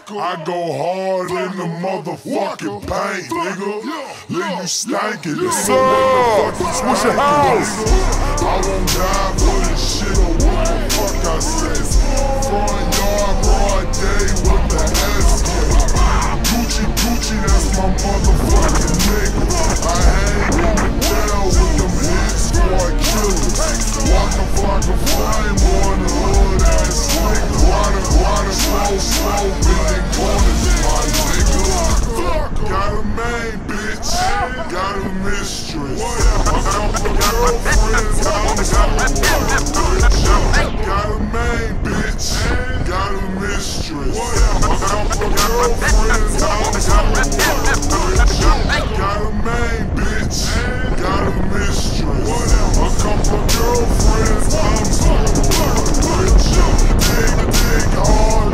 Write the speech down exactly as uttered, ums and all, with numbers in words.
I go hard in the motherfucking paint, nigga. Leave you stankin', Yes, nigga. sir. Switch your house. I won't die for this shit or what the fuck I said. Front yard, broad day with the S K. Gucci, Gucci, that's my motherfucking nigga. I hang on the tail with them hit squad killers. Waka flocka flame on the hood ass nigga. Water, water, slow, slow, big corners, my nigga. Got a main bitch, got a mistress. A couple girlfriends, I'm got a main bitch, got a mistress. A couple girlfriends, I'm got a main bitch, got a mistress. A couple girlfriends, I'm Big, big, hard.